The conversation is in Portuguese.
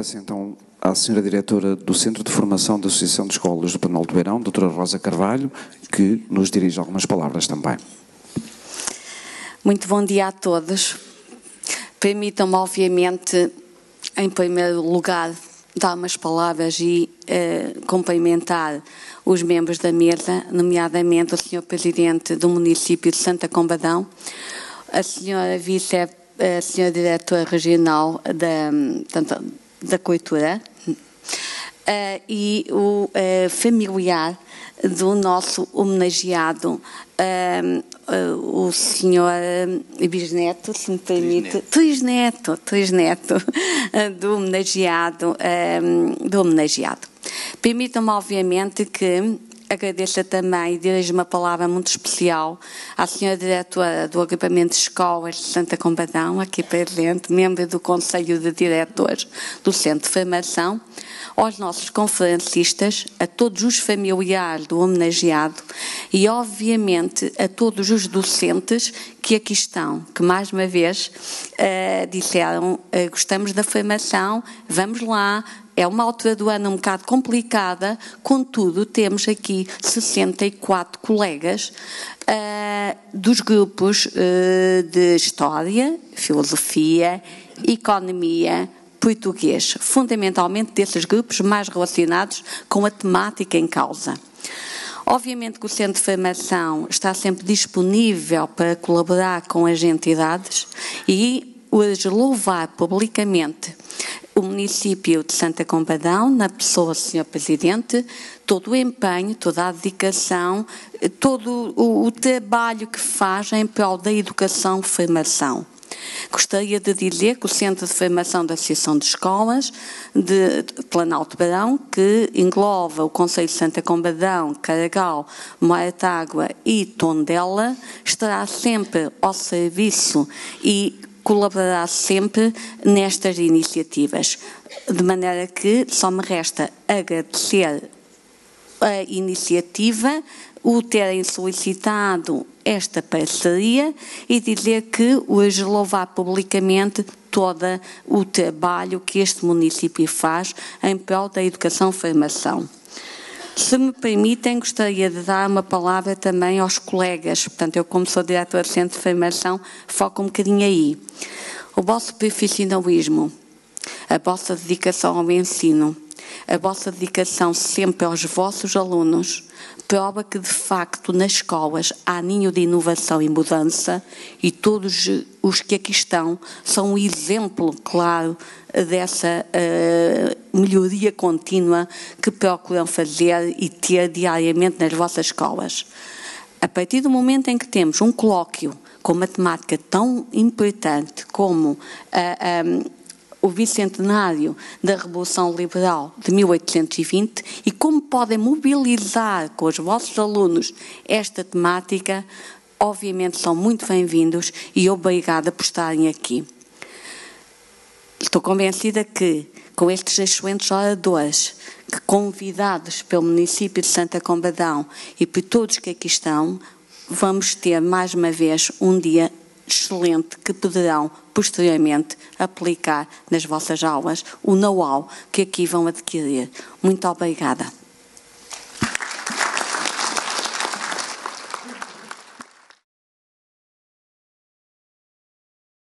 Peço então à senhora diretora do Centro de Formação da Associação de Escolas do Planalto do Beirão, doutora Rosa Carvalho, que nos dirija algumas palavras também. Muito bom dia a todos. Permitam-me, obviamente, em primeiro lugar, dar umas palavras e cumprimentar os membros da mesa, nomeadamente o Sr. Presidente do município de Santa Combadão, a Sra. A Sra. Diretora Regional da Cultura e o familiar do nosso homenageado, o senhor bisneto, se me permite, trisneto do homenageado. Permitam-me, obviamente, que agradeço também e dirijo uma palavra muito especial à senhora diretora do Agrupamento de Escolas de Santa Combadão, aqui presente, membro do Conselho de Diretores do Centro de Formação, aos nossos conferencistas, a todos os familiares do homenageado e, obviamente, a todos os docentes que aqui estão, que mais uma vez disseram, gostamos da formação, vamos lá. É uma altura do ano um bocado complicada, contudo, temos aqui 64 colegas dos grupos de História, Filosofia, Economia, Português, fundamentalmente desses grupos mais relacionados com a temática em causa. Obviamente que o Centro de Formação está sempre disponível para colaborar com as entidades e hoje louvar publicamente o município de Santa Combadão, na pessoa do Sr. Presidente, todo o empenho, toda a dedicação, todo o trabalho que faz em prol da educação e formação. Gostaria de dizer que o Centro de Formação da Associação de Escolas de Planalto Beirão, que engloba o Concelho de Santa Combadão, Caragal, Mortágua e Tondela, estará sempre ao serviço e colaborará sempre nestas iniciativas, de maneira que só me resta agradecer a iniciativa, o terem solicitado esta parceria e dizer que hoje louvar publicamente todo o trabalho que este município faz em prol da educação e formação. Se me permitem, gostaria de dar uma palavra também aos colegas. Portanto, eu, como sou diretora do Centro de Formação, foco um bocadinho aí. O vosso profissionalismo, a vossa dedicação ao ensino, a vossa dedicação sempre aos vossos alunos, prova que, de facto, nas escolas há ninho de inovação e mudança e todos os que aqui estão são um exemplo, claro, dessa melhoria contínua que procuram fazer e ter diariamente nas vossas escolas. A partir do momento em que temos um colóquio com uma temática tão importante como o bicentenário da Revolução Liberal de 1820 e como podem mobilizar com os vossos alunos esta temática, obviamente são muito bem-vindos e obrigada por estarem aqui. Estou convencida que, com estes excelentes oradores, que convidados pelo município de Santa Combadão e por todos que aqui estão, vamos ter mais uma vez um dia excelente que poderão posteriormente aplicar nas vossas aulas o know-how que aqui vão adquirir. Muito obrigada.